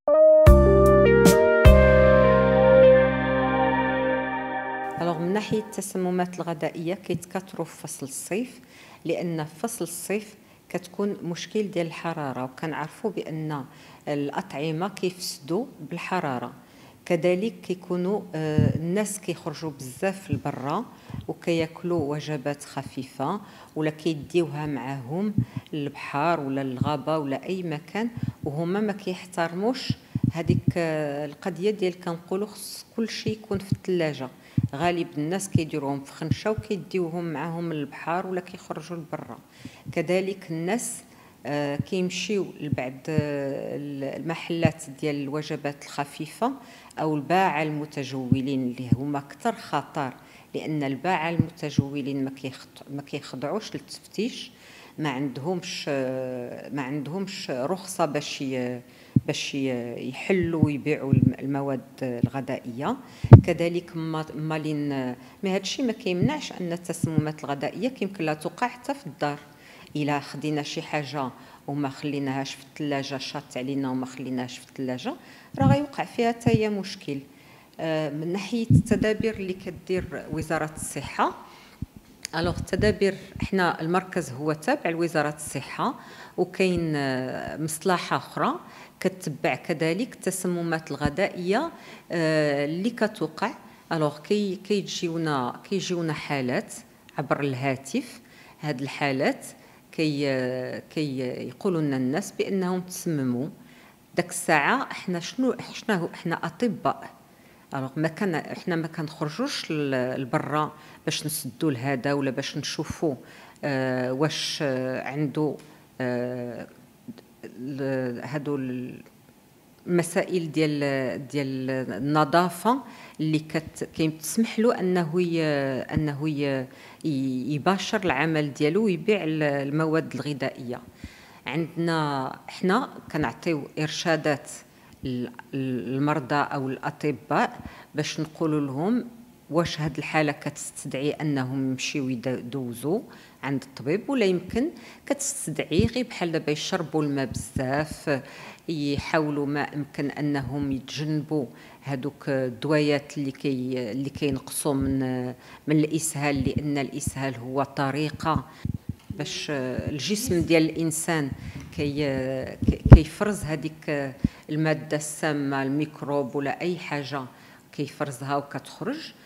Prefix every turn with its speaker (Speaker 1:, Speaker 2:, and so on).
Speaker 1: من ناحية التسممات الغذائية كيتكاثروا في فصل الصيف، لأن في فصل الصيف كتكون مشكل ديال الحرارة، وكنعرفوا بأن الأطعمة كيفسدوا بالحرارة. كذلك كيكونوا الناس كيخرجوا بزاف لبرا وكياكلوا وجبات خفيفة، ولا كيديوها معاهم للبحر ولا للغابة ولا أي مكان، وهما ما كيحترموش هذيك القضية ديال كنقولوا خص كل شيء يكون في الثلاجة. غالب الناس كيديروهم في خنشه وكيديوهم معاهم للبحر ولا كيخرجوا لبرا. كذلك الناس كيمشيو لبعض المحلات ديال الوجبات الخفيفه او الباعه المتجولين اللي هما اكثر خطر، لان الباعه المتجولين ما كيخضعوش للتفتيش، ما عندهمش رخصه باش يحلوا ويبيعوا المواد الغذائيه. كذلك مالين ما هادشي ما كيمنعش ان التسممات الغذائيه كيمكن لها توقع حتى في الدار. الا خدينا شي حاجه وما خليناهاش في الثلاجه، شاط علينا وما خليناهاش في الثلاجه، راه غيوقع فيها حتى هي مشكل. من ناحيه التدابير اللي كدير وزاره الصحه، التدابير، احنا المركز هو تابع لوزاره الصحه، وكاين مصلحه اخرى كتبع كذلك التسممات الغذائيه اللي كتوقع. كيجيونا حالات عبر الهاتف. هاد الحالات يقولوا لنا الناس بانهم تسمموا. داك الساعه احنا اطباء، احنا ما كنخرجوش لبرا باش نسدوا لهذا ولا باش نشوفوا واش عنده هادو المسائل ديال النظافه اللي كيتسمح له انه يباشر العمل ديالو ويبيع المواد الغذائيه. عندنا احنا كنعطيو ارشادات المرضى او الاطباء باش نقولوا لهم واش هاد الحاله كتستدعي انهم يمشيو يدوزوا عند الطبيب، ولا يمكن كتستدعي غير بحال دابا يشربوا الماء بزاف، يحاولوا ما امكن انهم يتجنبوا هذوك الدويات اللي كينقصوا من الاسهال، لان الاسهال هو طريقه باش الجسم ديال الانسان كيفرز هذيك الماده السامه، الميكروب ولا اي حاجه كيفرزها وكتخرج.